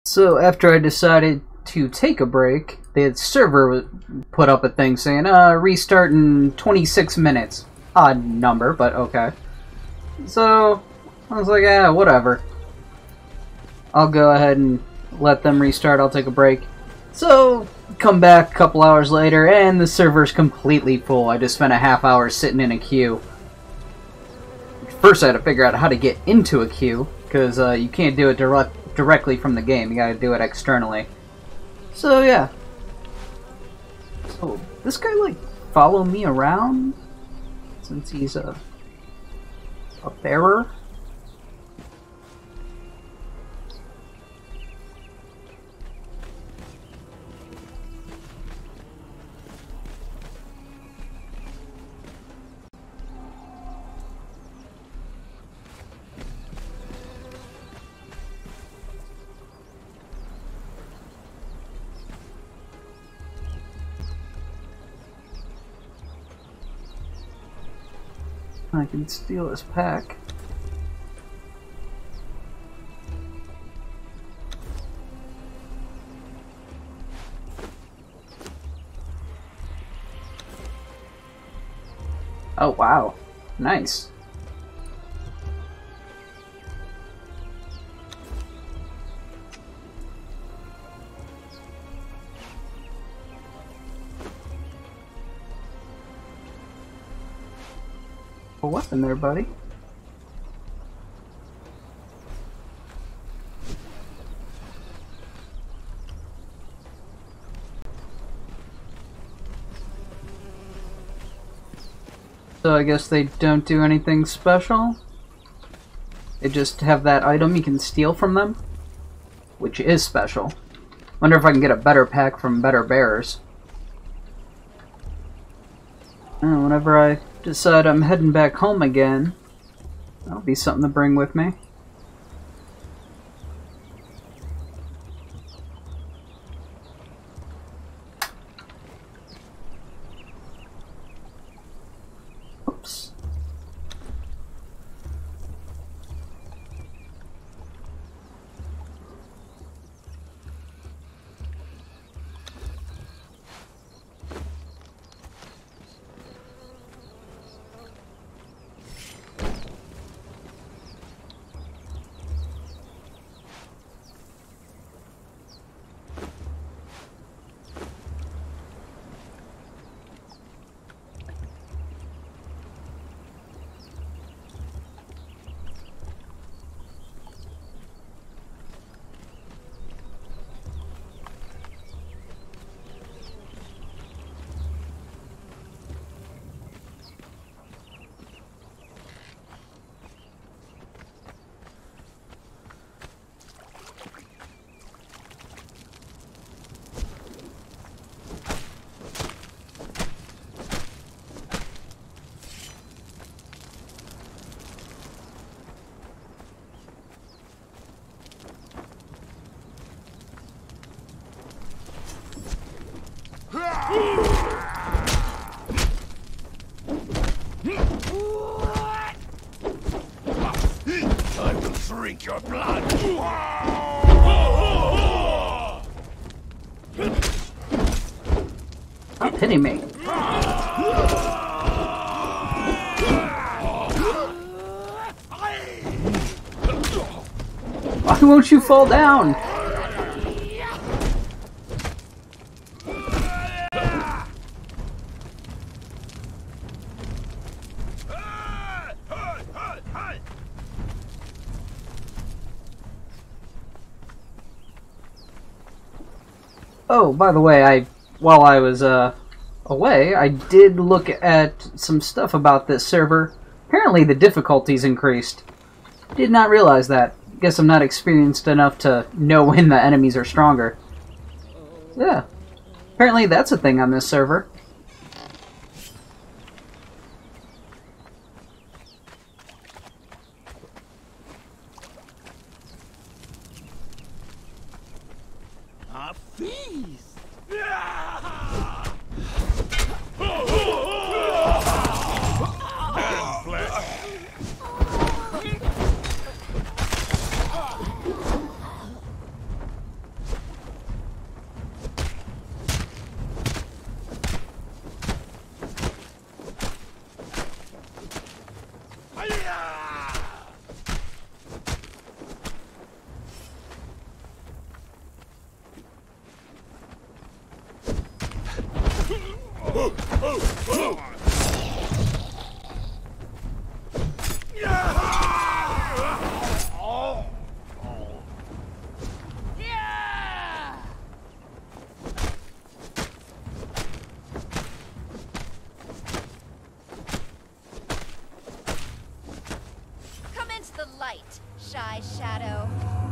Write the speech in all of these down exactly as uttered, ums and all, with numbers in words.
So after I decided to take a break, the server put up a thing saying, uh, restart in twenty-six minutes. Odd number, but okay. So, I was like, ah, whatever. I'll go ahead and let them restart, I'll take a break. So, come back a couple hours later, and the server's completely full. I just spent a half hour sitting in a queue. First I had to figure out how to get into a queue, because uh, you can't do it direct directly from the game, you gotta do it externally. So yeah. So, this guy like follow me around? Since he's a, a bearer? I can steal his pack. Oh wow, nice. A weapon there, buddy. So I guess they don't do anything special? They just have that item you can steal from them? Which is special. Wonder if I can get a better pack from better bearers. Oh, whenever I decide I'm heading back home again, that'll be something to bring with me. Oops. I will drink your blood. Stop hitting me. Why won't you fall down? Oh, by the way, I while I was uh, away, I did look at some stuff about this server. Apparently the difficulty's increased. Did not realize that. Guess I'm not experienced enough to know when the enemies are stronger. Yeah. Apparently that's a thing on this server. A feast! Come into the light, shy shadow.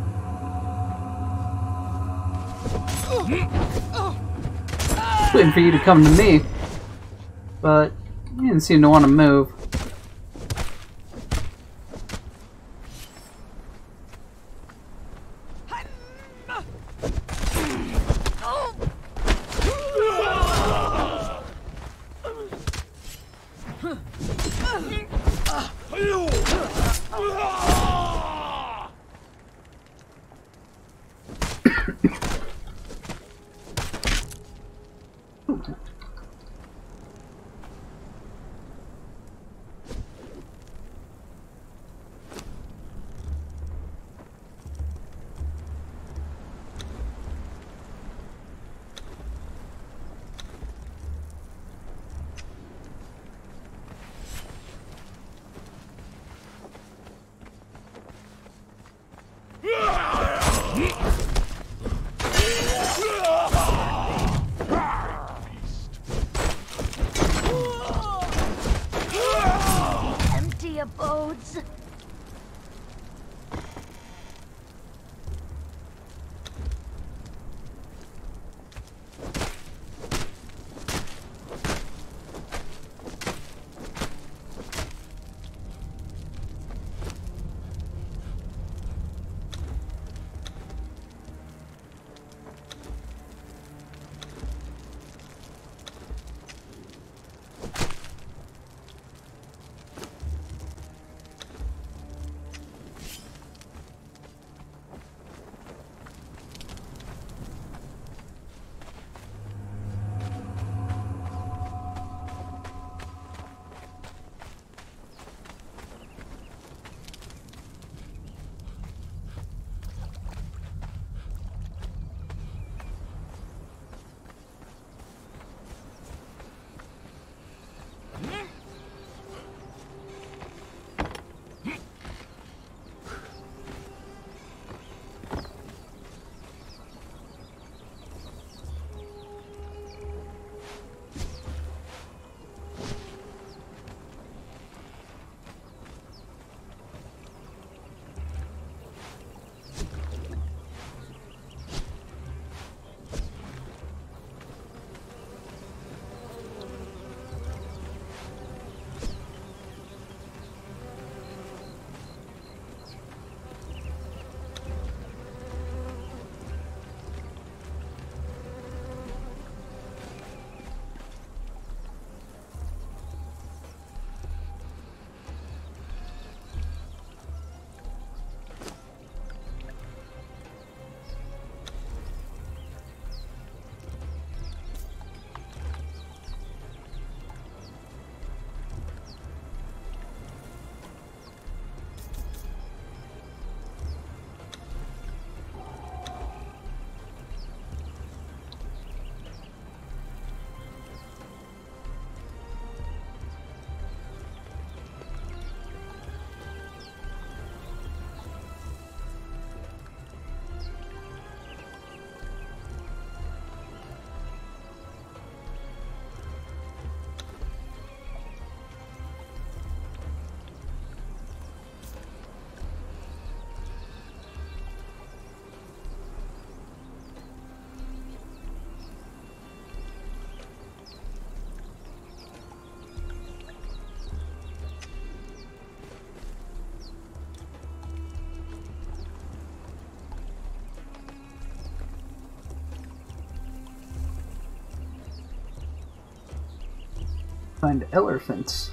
Waiting for you to come to me, but you didn't seem to want to move. Empty abodes. Find elephants.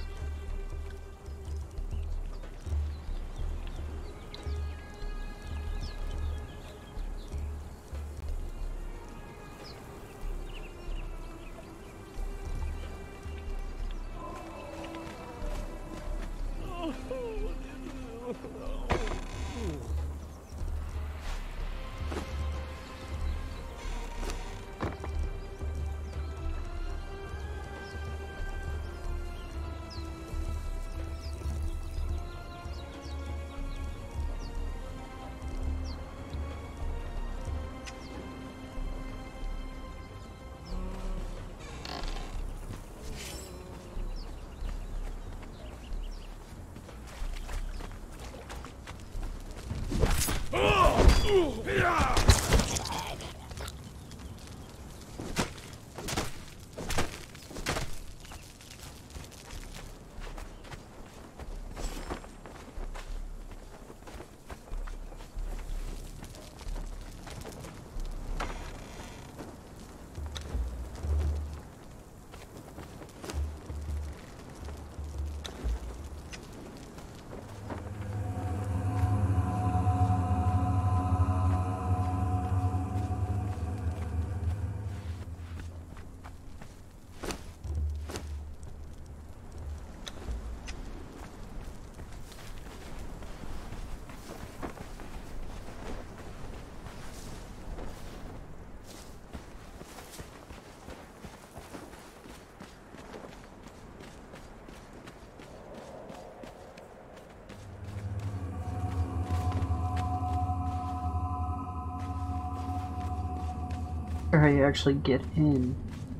Or how you actually get in.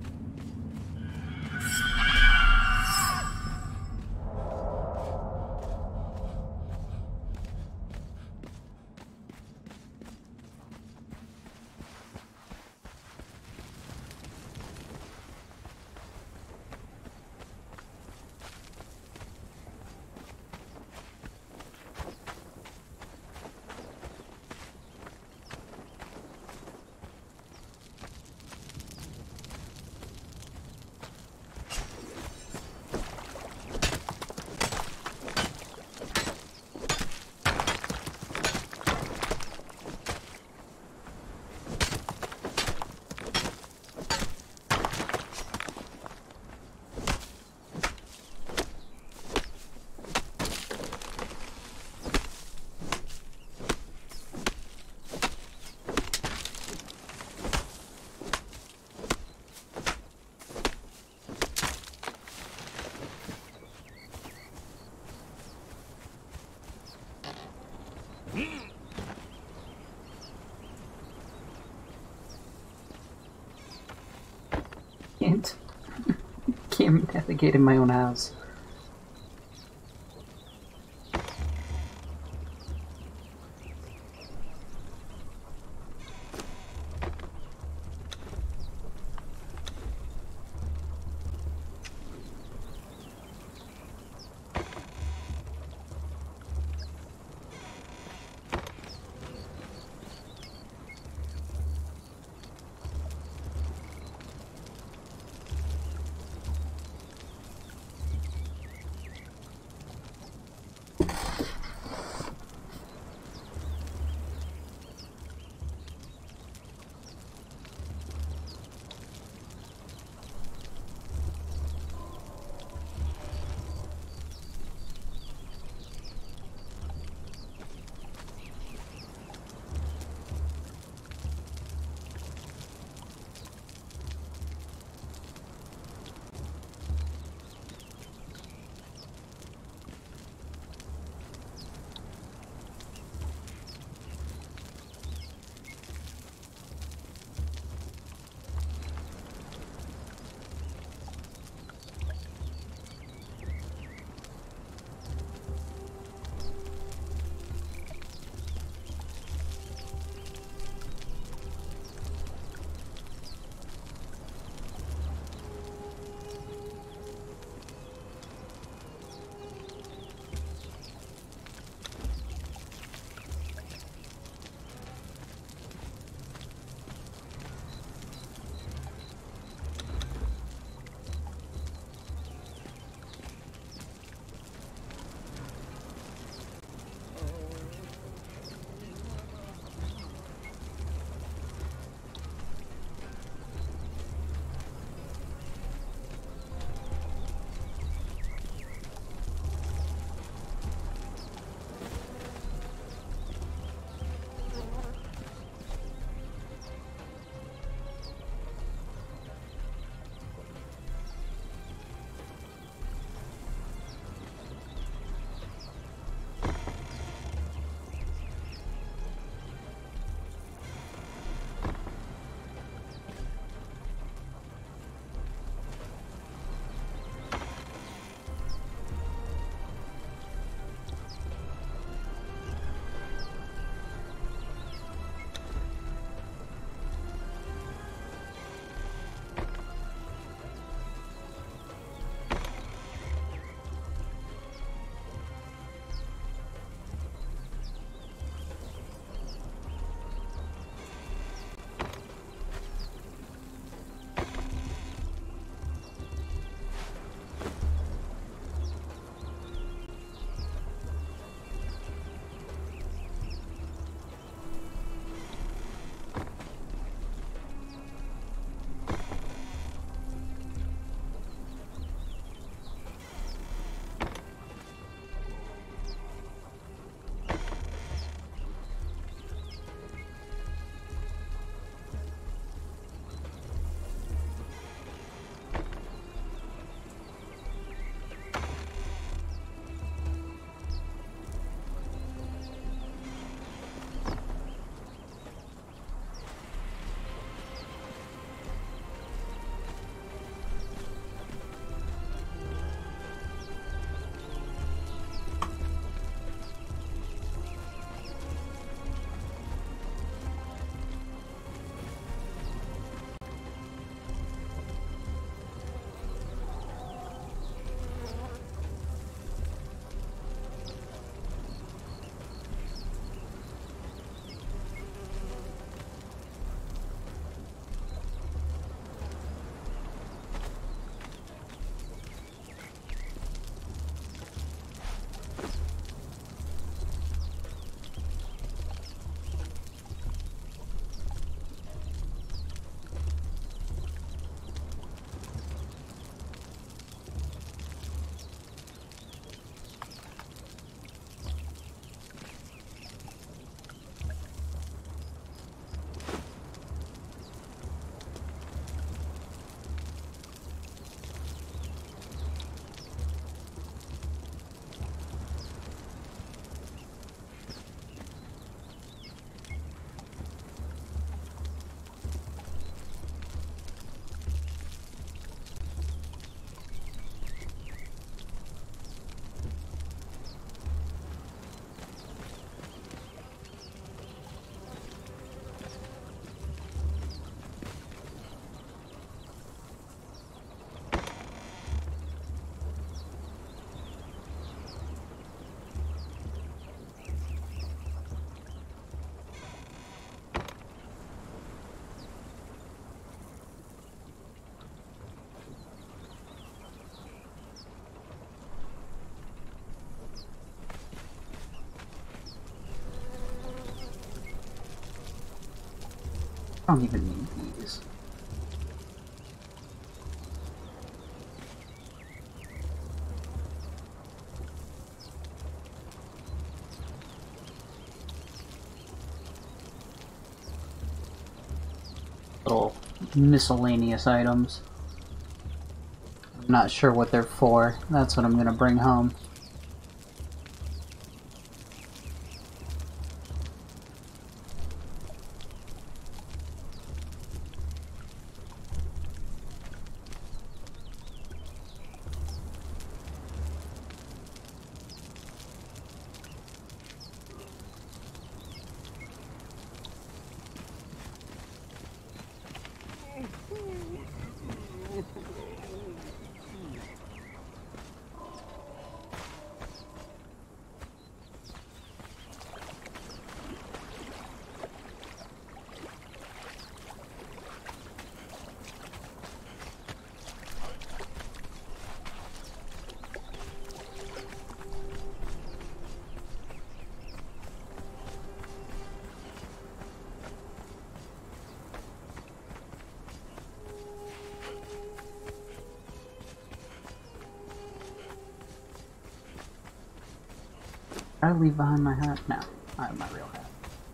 Can't, can't navigate in my own house. I don't even need these. Little miscellaneous items. I'm not sure what they're for. That's what I'm gonna bring home. Did I leave behind my hat? No, I have my real hat.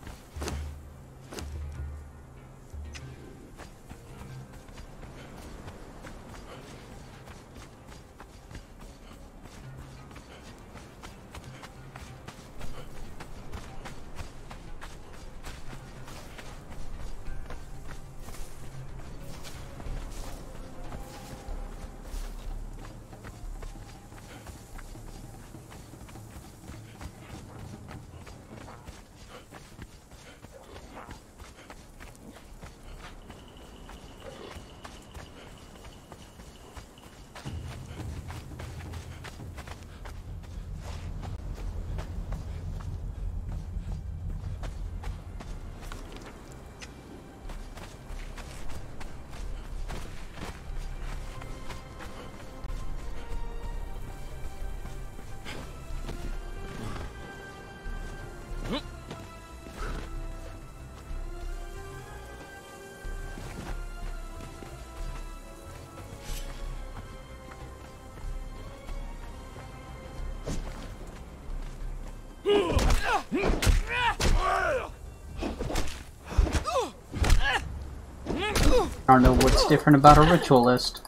I don't know what's different about a ritualist.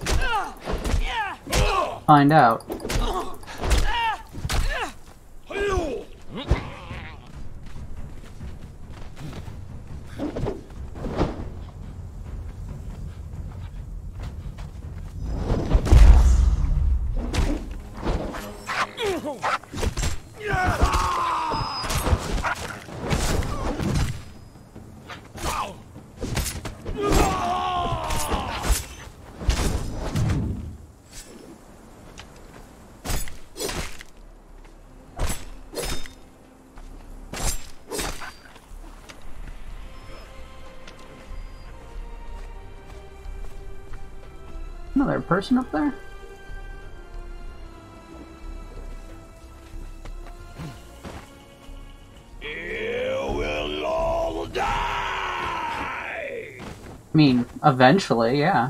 Find out. Another person up there? You will all die! I mean, eventually, yeah.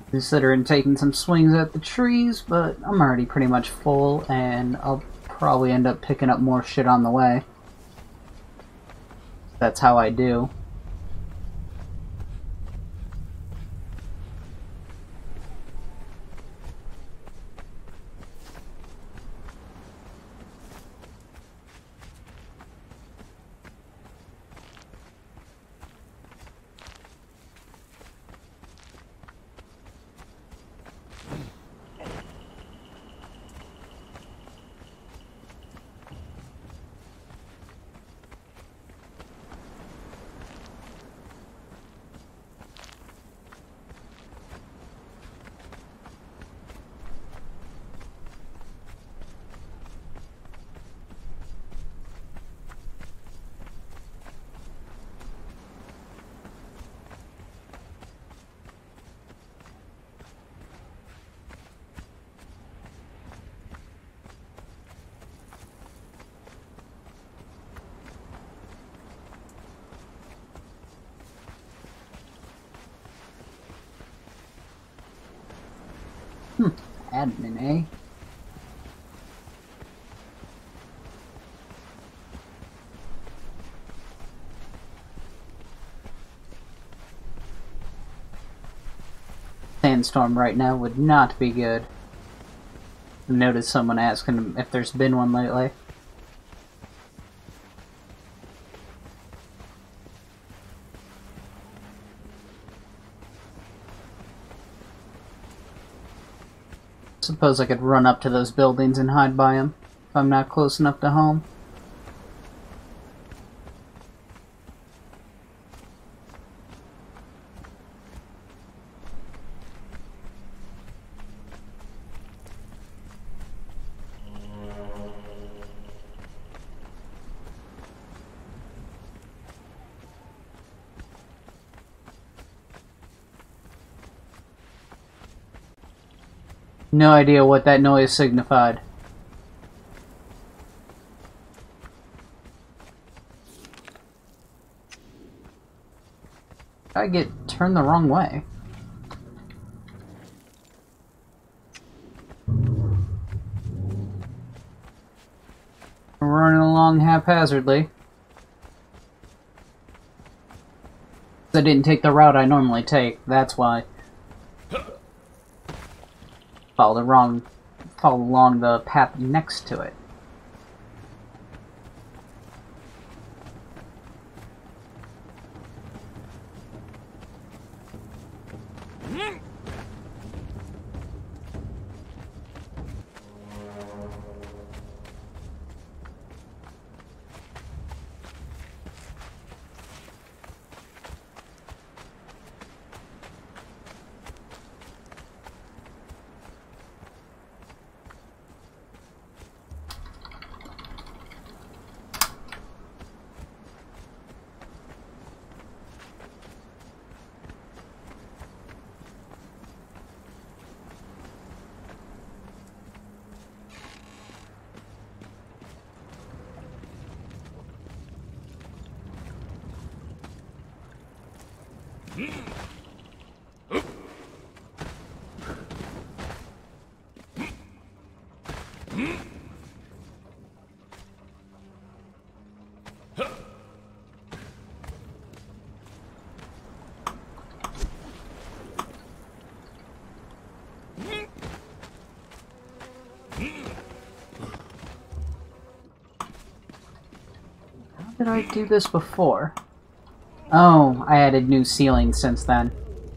Considering taking some swings at the trees, but I'm already pretty much full, and I'll probably end up picking up more shit on the way. That's how I do. Hmm, admin, eh? Sandstorm right now would not be good. I noticed someone asking if there's been one lately. Suppose I could run up to those buildings and hide by them if I'm not close enough to home. No idea what that noise signified. I get turned the wrong way. I'm running along haphazardly. I didn't take the route I normally take, that's why. Follow the wrong, follow along the path next to it. How did I do this before? Oh, I added new ceilings since then.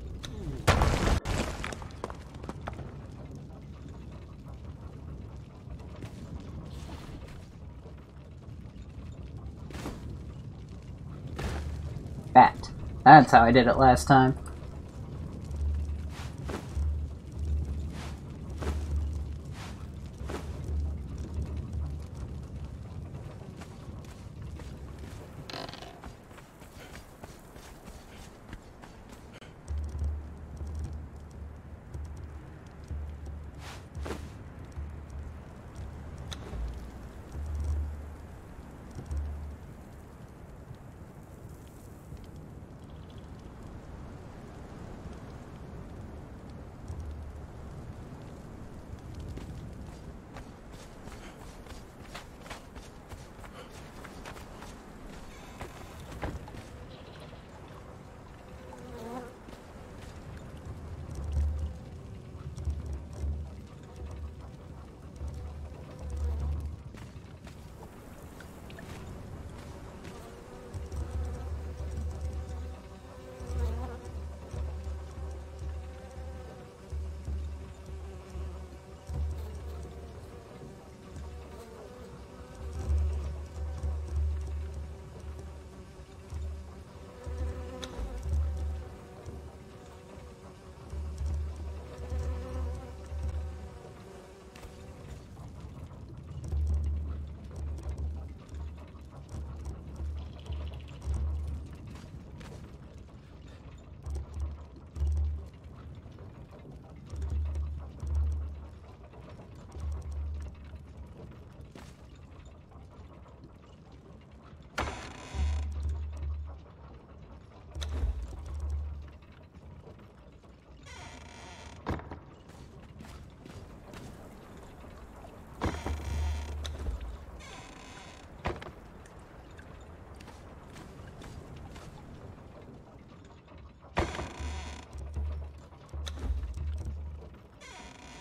That. That's how I did it last time.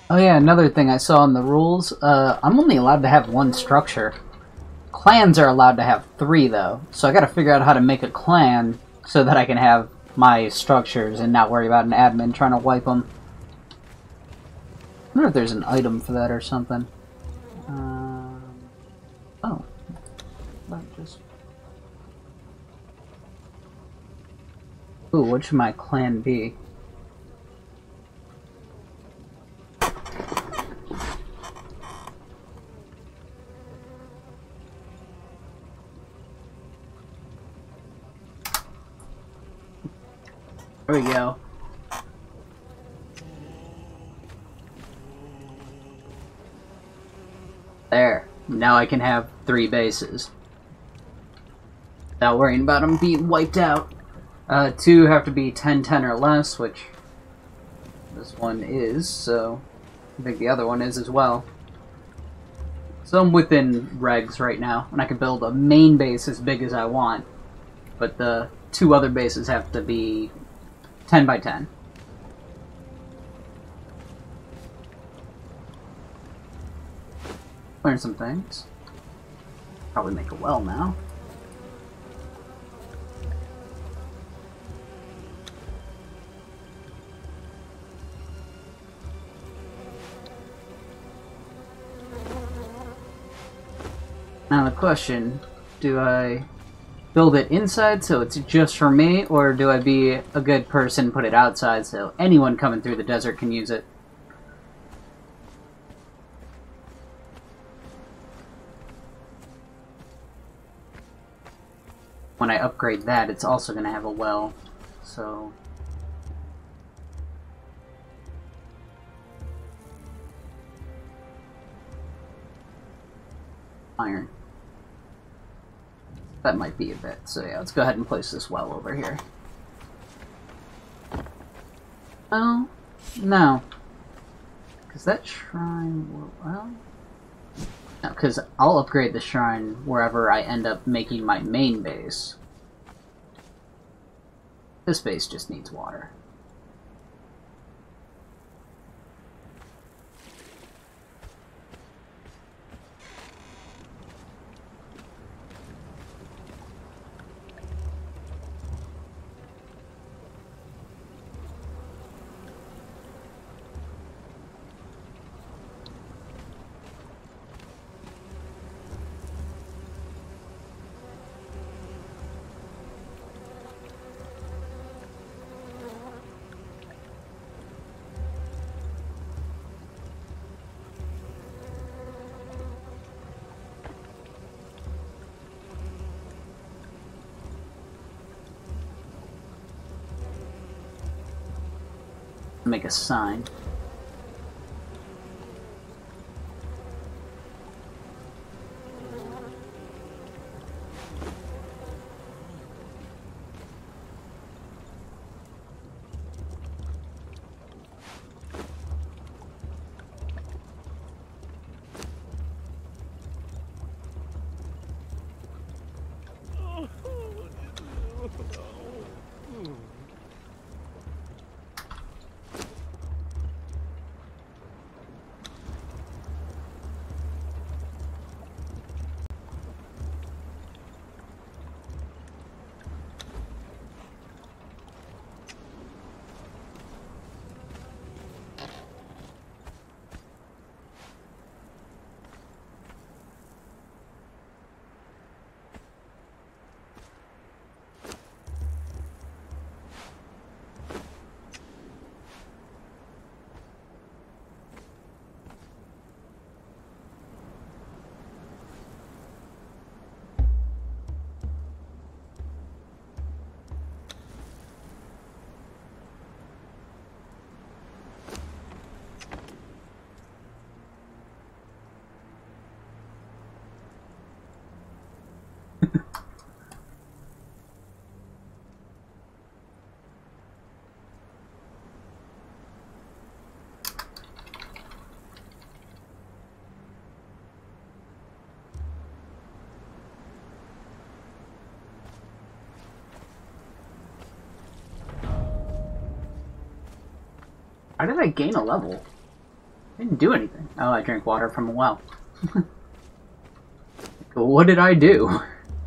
Oh yeah, another thing I saw in the rules, uh, I'm only allowed to have one structure. Clans are allowed to have three, though, so I gotta figure out how to make a clan so that I can have my structures and not worry about an admin trying to wipe them. I wonder if there's an item for that or something. Um, oh. Not just... Ooh, what should my clan be? There we go. There. Now I can have three bases. Without worrying about them being wiped out. Uh, two have to be ten ten or less, which this one is, so I think the other one is as well. So I'm within regs right now, and I can build a main base as big as I want, but the two other bases have to be ten by ten. Learn some things. Probably make a well now. Now the question, do I build it inside so it's just for me, or do I be a good person and put it outside so anyone coming through the desert can use it? When I upgrade that, it's also going to have a well, so... Iron. That might be a bit, so yeah, let's go ahead and place this well over here. Oh, no. Because that shrine will, well... No, because I'll upgrade the shrine wherever I end up making my main base. This base just needs water. Make a sign. How did I gain a level? didn't do anything. Oh, I drank water from a well. What did I do?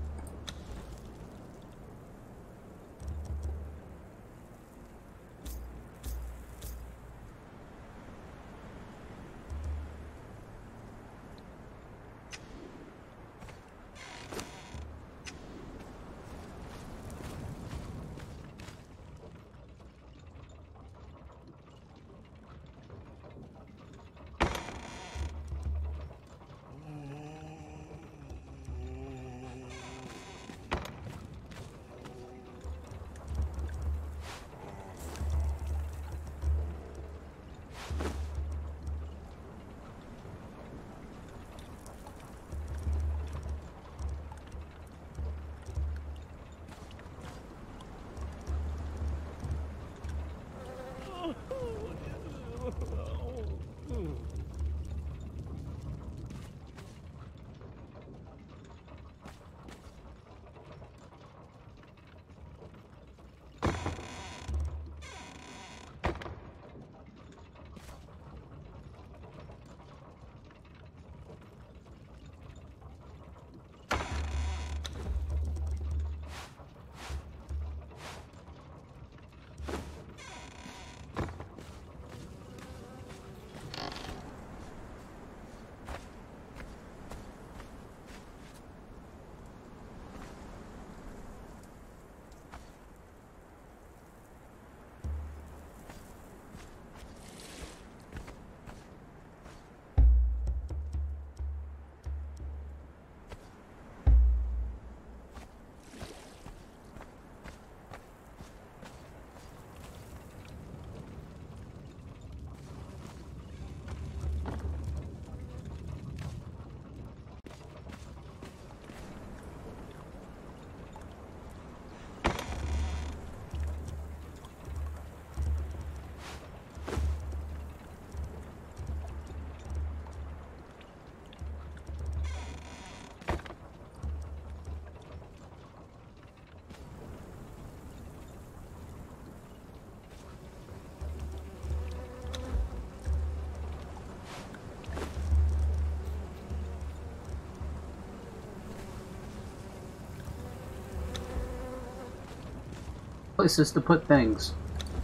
Places to put things.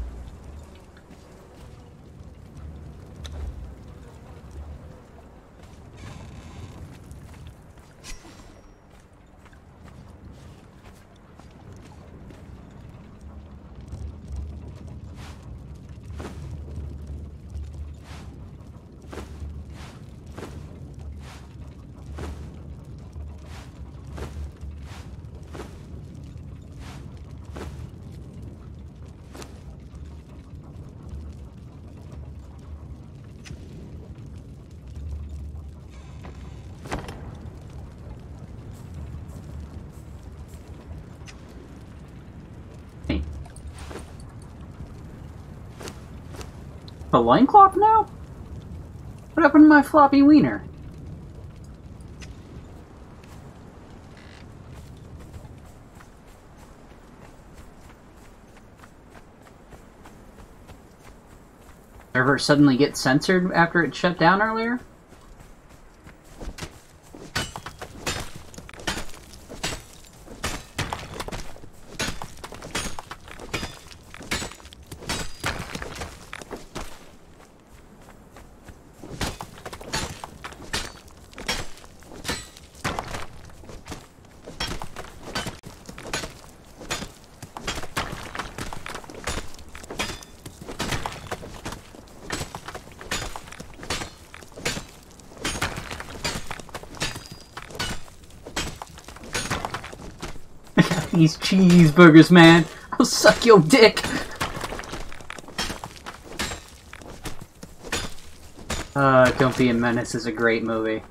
A loincloth now? What happened to my floppy wiener? Server suddenly get censored after it shut down earlier? These cheeseburgers, man. I'll suck your dick. Uh, Don't Be a Menace is a great movie.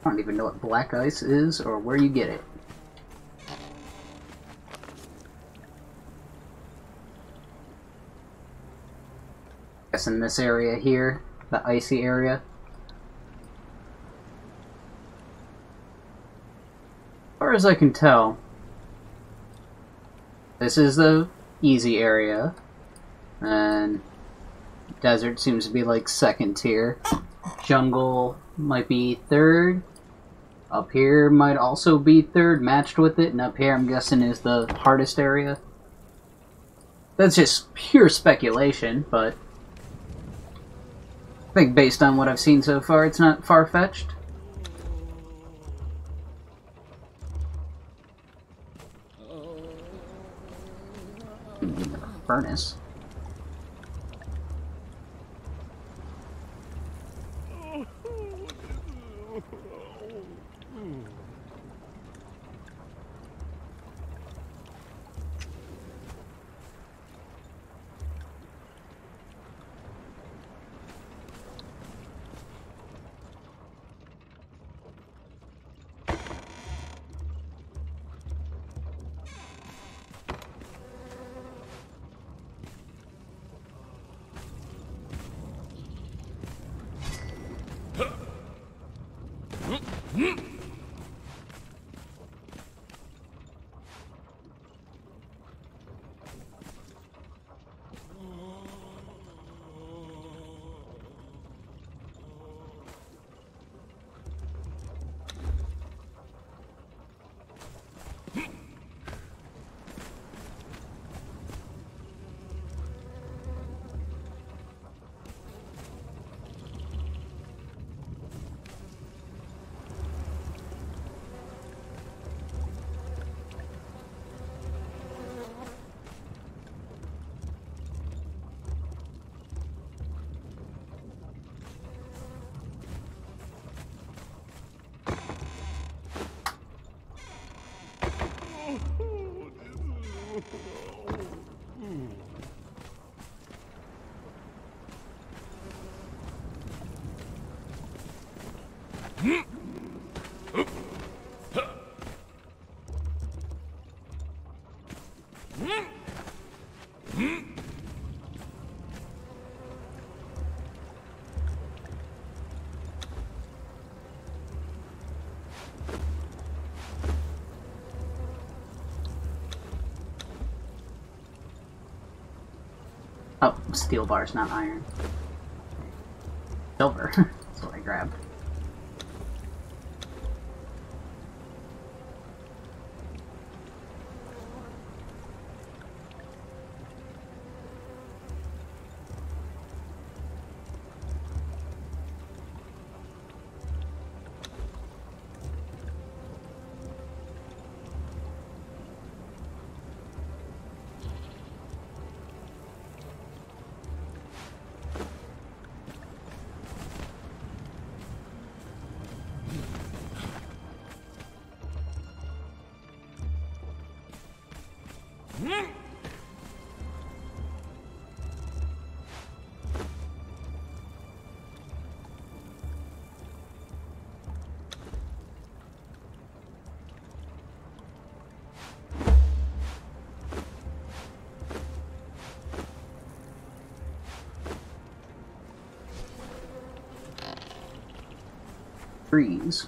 I don't even know what black ice is or where you get it. Guess in this area here, the icy area. As far as I can tell, this is the easy area, and desert seems to be like second tier. Jungle might be third. Up here might also be third, matched with it, and up here I'm guessing is the hardest area. That's just pure speculation, but I think based on what I've seen so far, it's not far-fetched. Furnace. Oh, steel bars, not iron. Silver. That's what I grabbed. Freeze.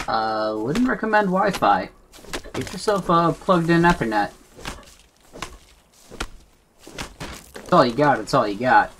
Uh, wouldn't recommend Wi-Fi. Get yourself a plugged-in Ethernet. It's all you got, it's all you got.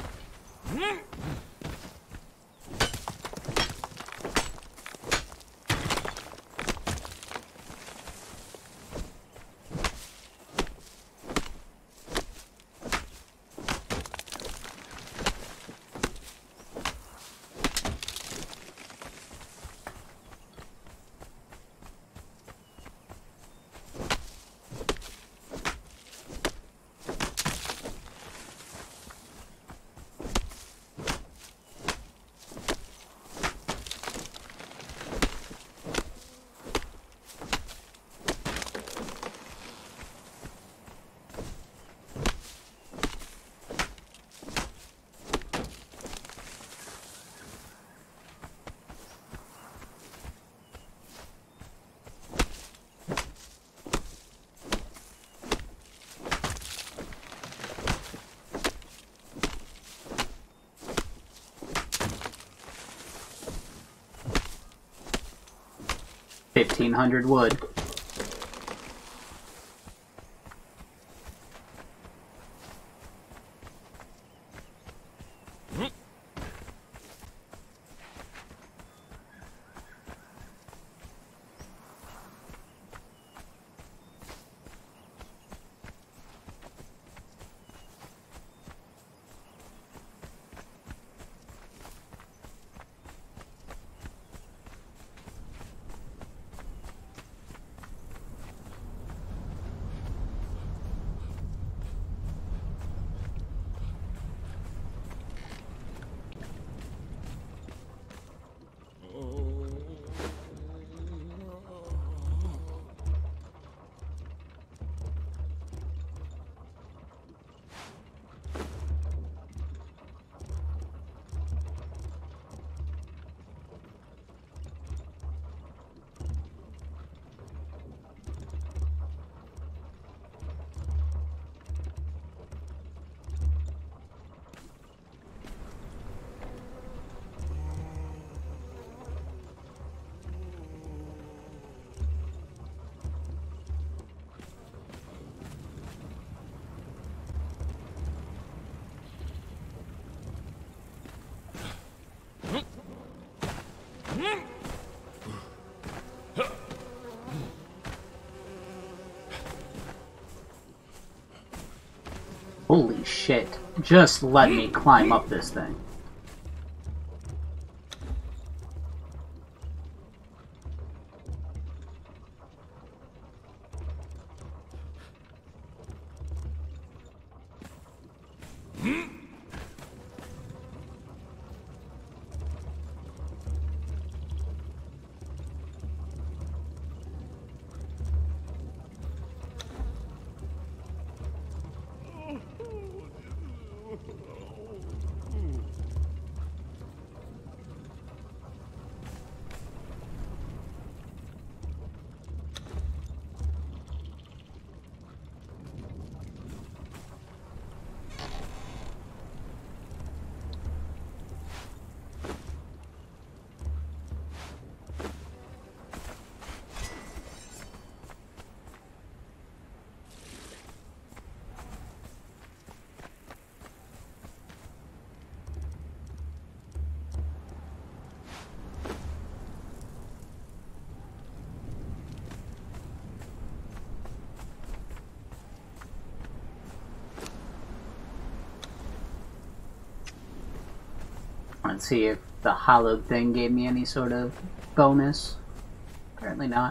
fifteen hundred wood. Holy shit. Just let me climb up this thing. Let's see if the hollowed thing gave me any sort of bonus. Apparently not.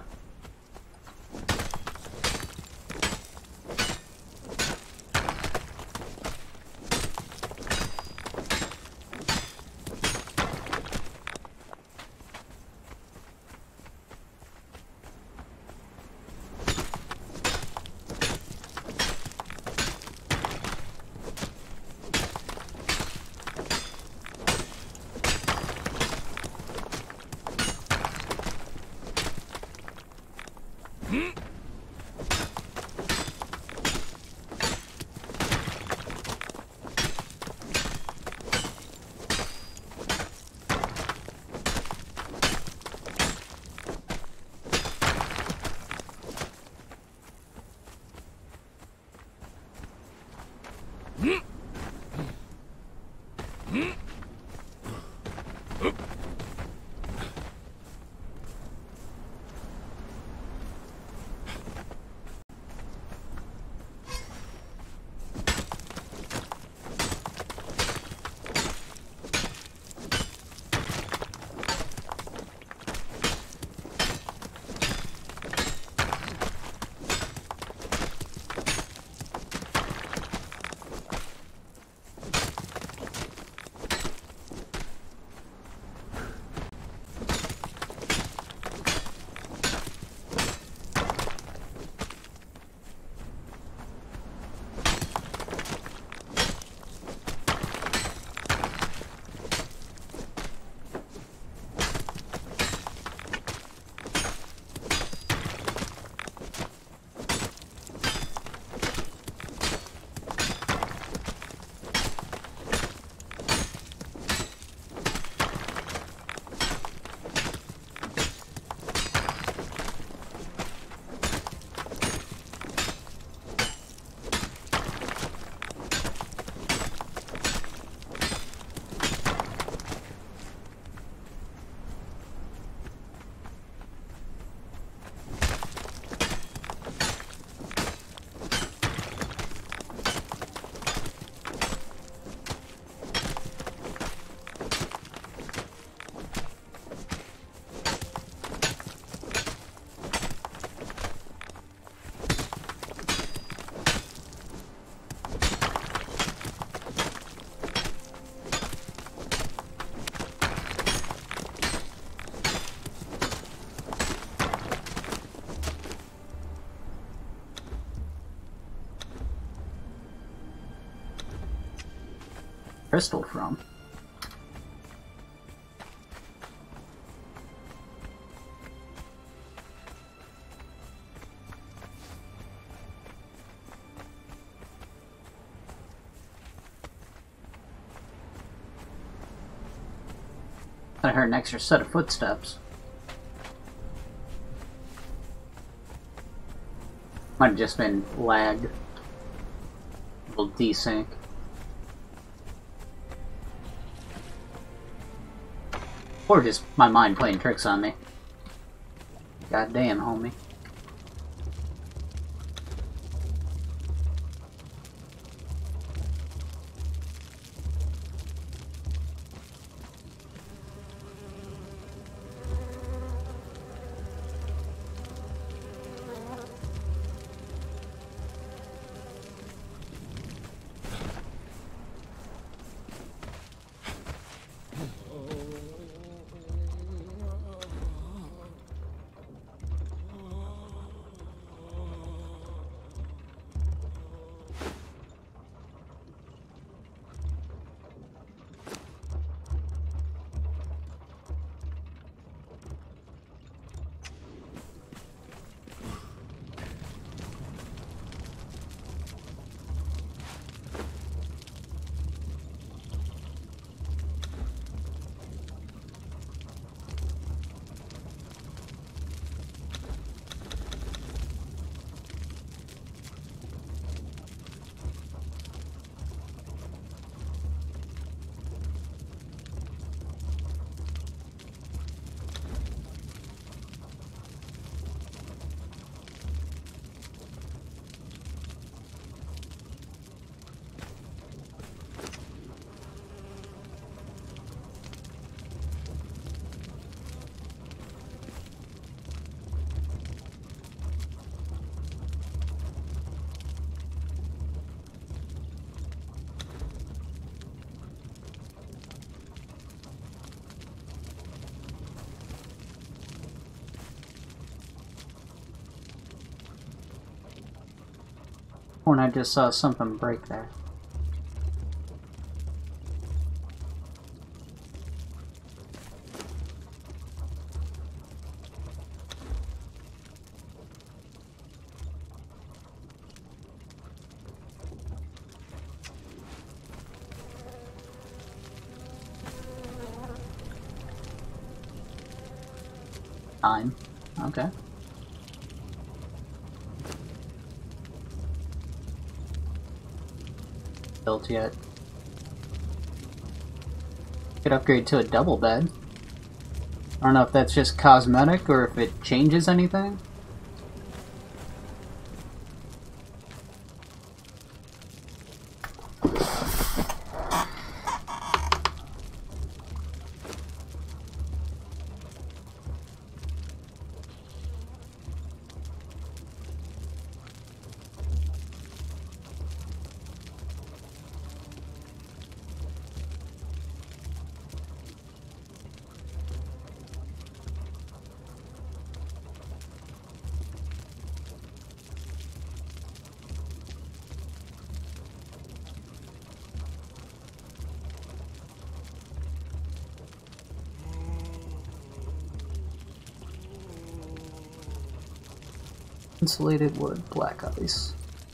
crystal from? I heard an extra set of footsteps. Might have just been lag. A little desync. Or just my mind playing tricks on me. God damn, homie. When I just saw something break there. Time. Okay. Built yet. Could upgrade to a double bed. I don't know if that's just cosmetic or if it changes anything. Insulated wood, black ice.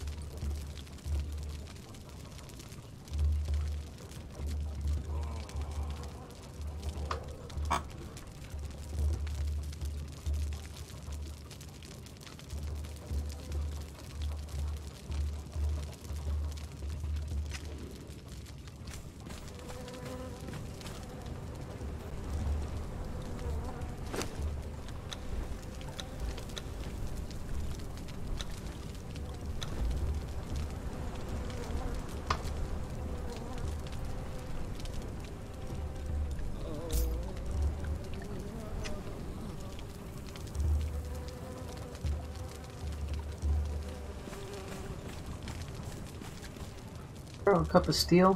Throw a cup of steel.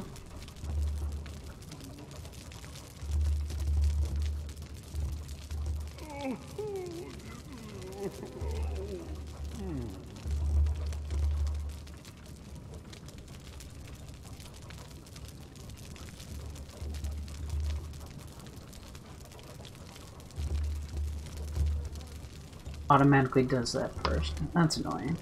automatically does that first. That's annoying.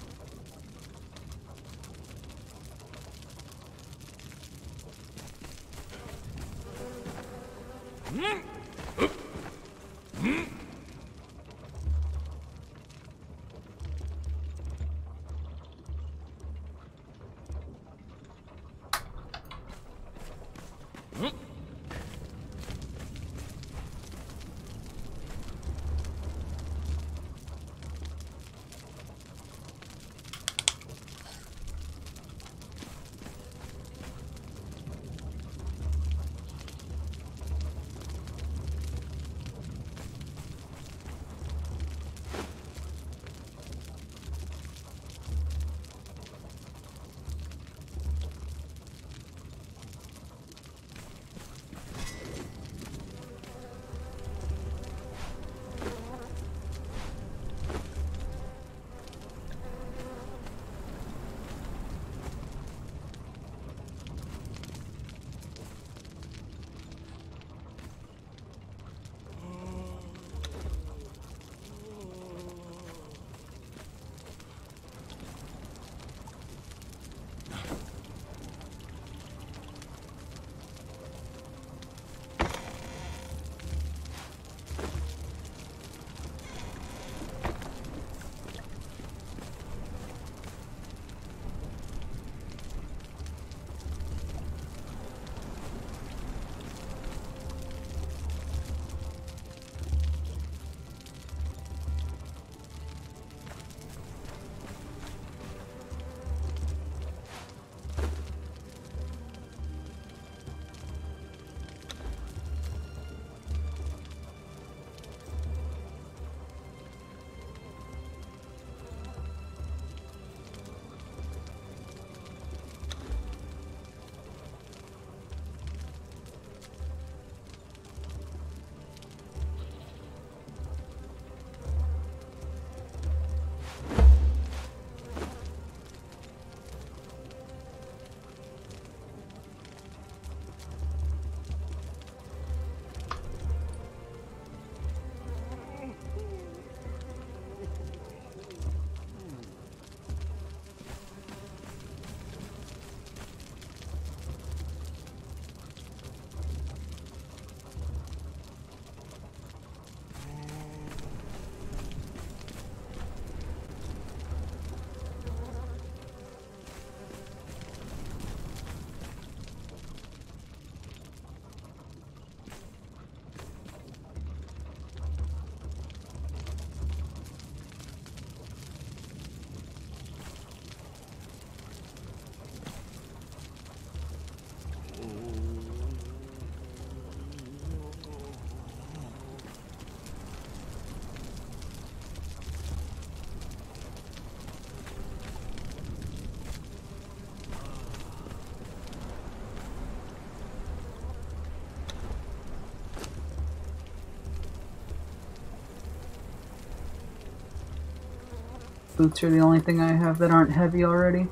Boots are the only thing I have that aren't heavy already.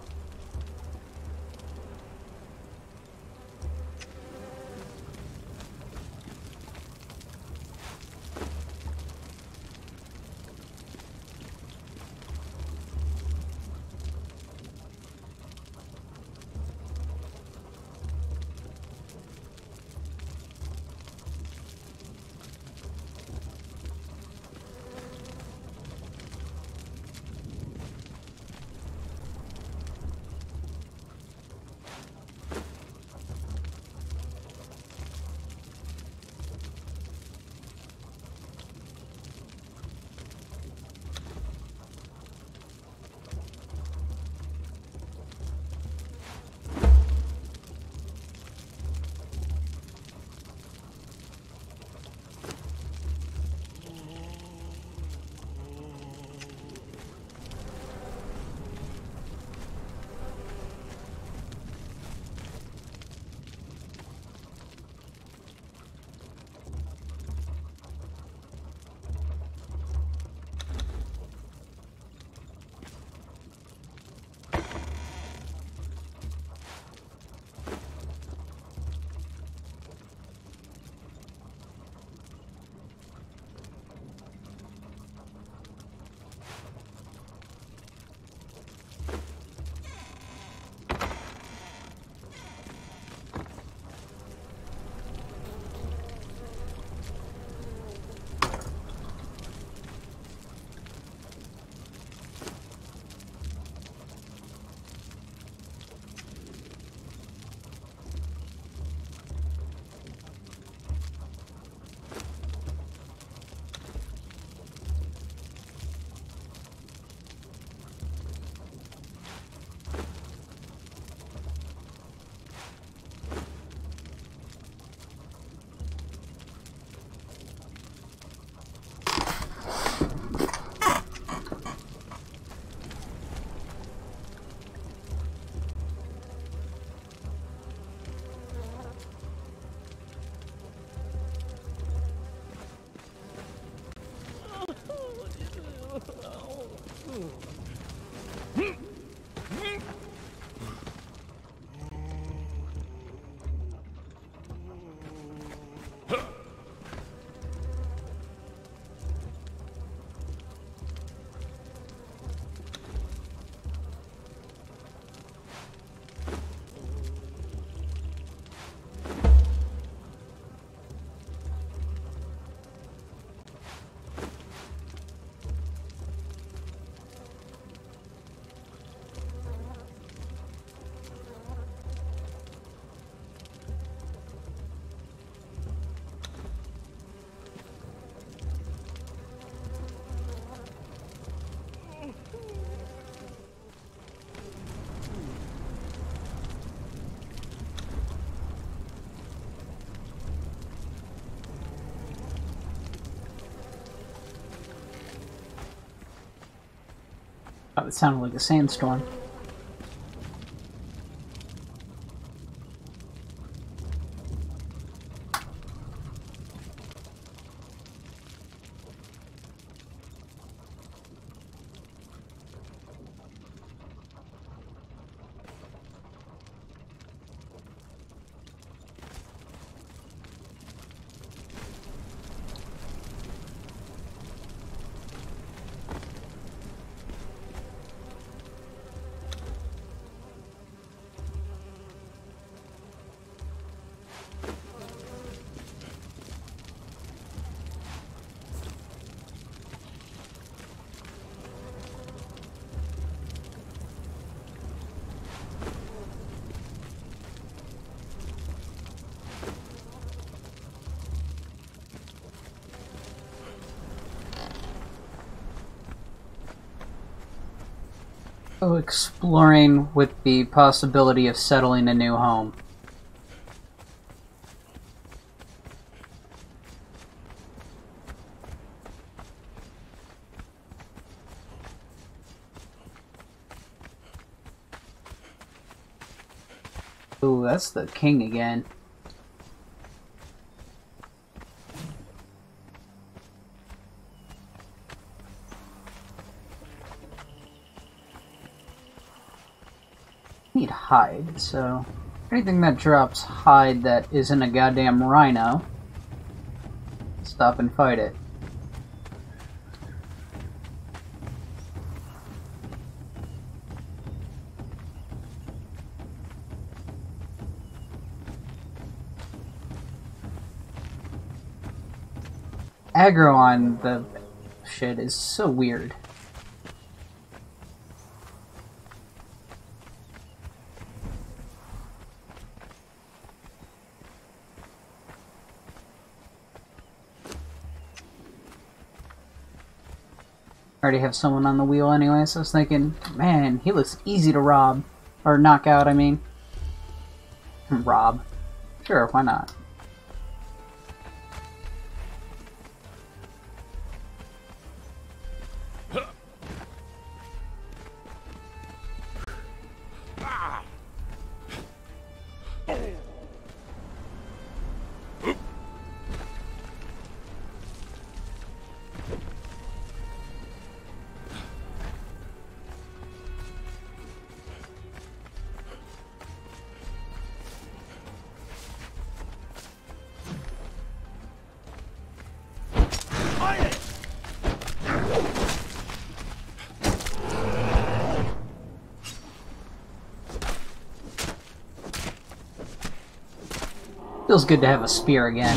Oh, it sounded like a sandstorm. So exploring with the possibility of settling a new home. Ooh, that's the king again. Need hide, so anything that drops hide that isn't a goddamn rhino, stop and fight it. Aggro on the shit is so weird. I already have someone on the wheel anyway, so I was thinking, man, he looks easy to rob. Or knock out, I mean. Rob. Sure, why not? Feels good to have a spear again.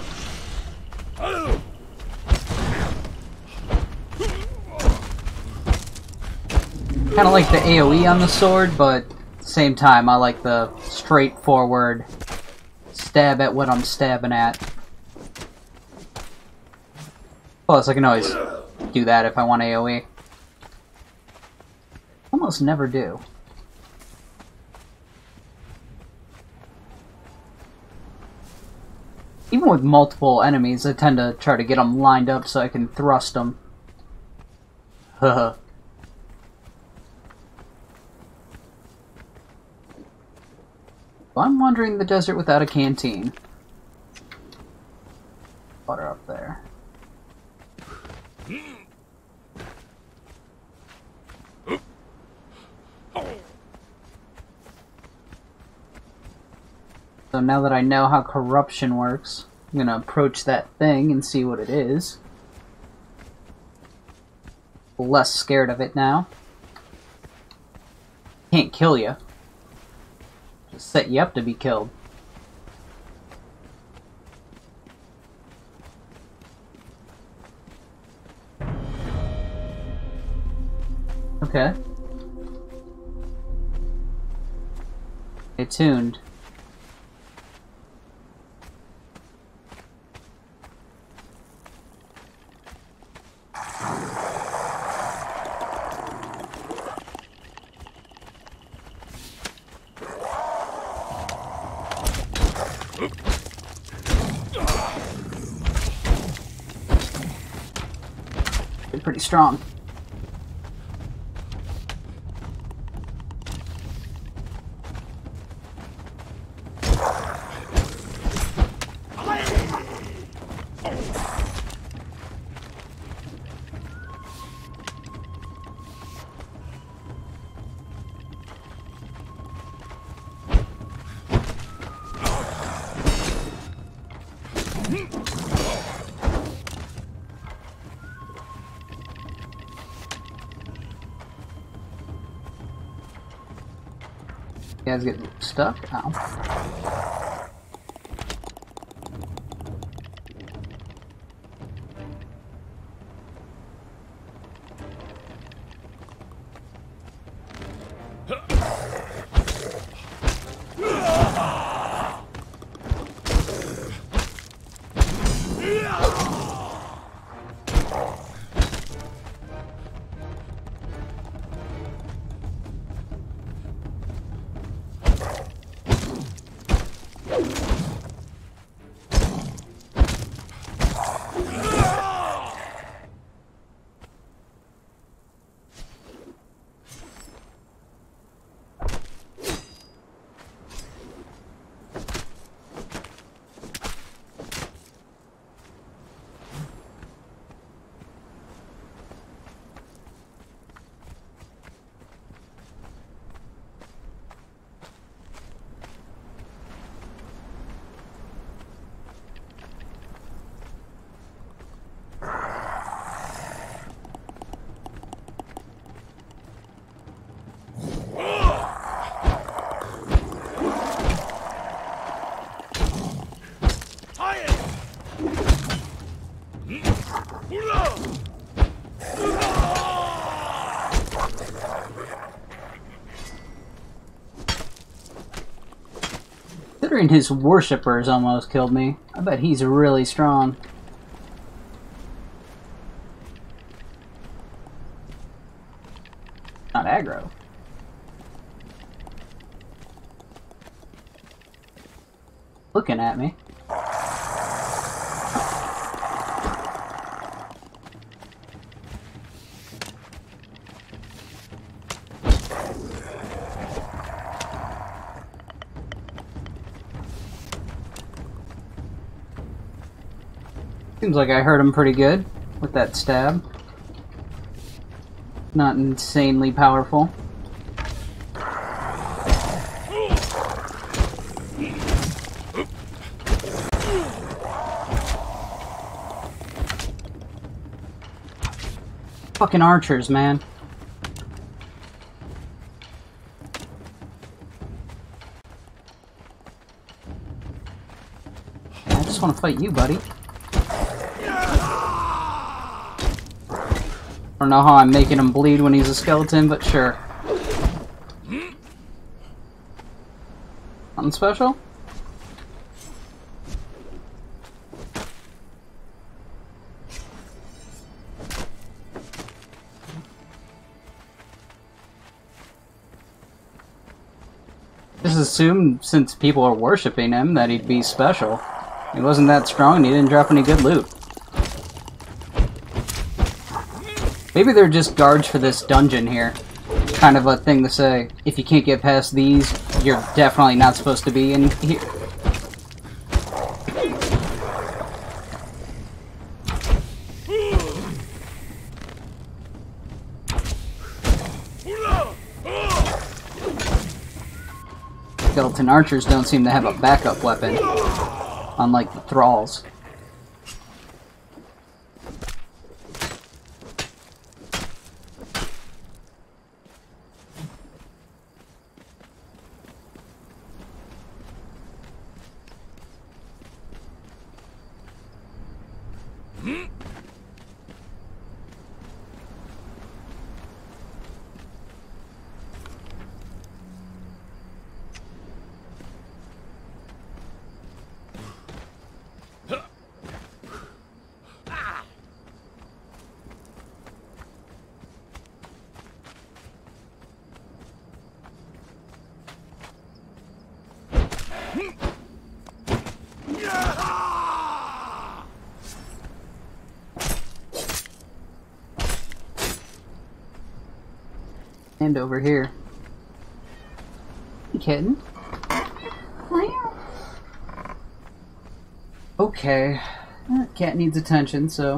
Kind of like the AoE on the sword, but at the same time I like the straightforward stab at what I'm stabbing at. Plus I can always do that if I want AoE. Almost never do. Even with multiple enemies, I tend to try to get them lined up so I can thrust them. Haha. I'm wandering the desert without a canteen. Water up there. now that I know how corruption works, I'm gonna approach that thing and see what it is. Less scared of it now. Can't kill you. Just set you up to be killed. Okay. Stay tuned. They're pretty strong. You guys get stuck? Ow. Considering his worshippers almost killed me, I bet he's really strong. Not aggro. Looking at me. Seems like I hurt him pretty good with that stab. Not insanely powerful. Fucking archers, man. I just want to fight you, buddy. I don't know how I'm making him bleed when he's a skeleton, but sure. Something special? Just assumed, since people are worshipping him, that he'd be special. He wasn't that strong and he didn't drop any good loot. Maybe they're just guards for this dungeon here. Kind of a thing to say. If you can't get past these, you're definitely not supposed to be in here. Skeleton archers don't seem to have a backup weapon, unlike the thralls. And over here. Hey, kitten. Okay. That cat needs attention, so...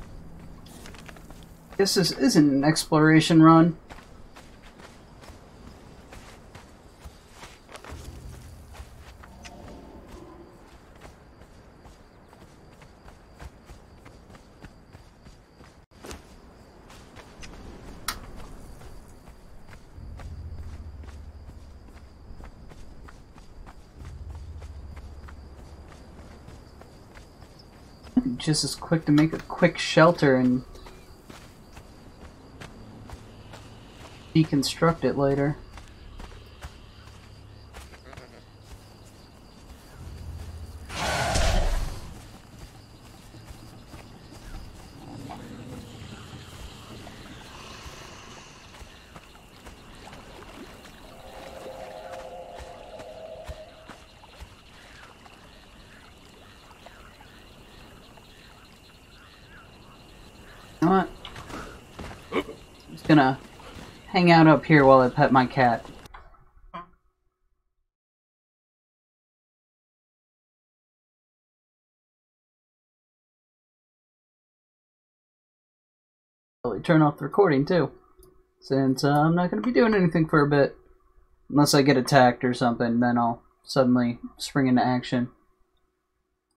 Guess this isn't an exploration run. Just as quick to make a quick shelter and deconstruct it later. You know what? I'm just gonna hang out up here while I pet my cat. I'll turn off the recording too, since uh, I'm not gonna be doing anything for a bit. Unless I get attacked or something, then I'll suddenly spring into action.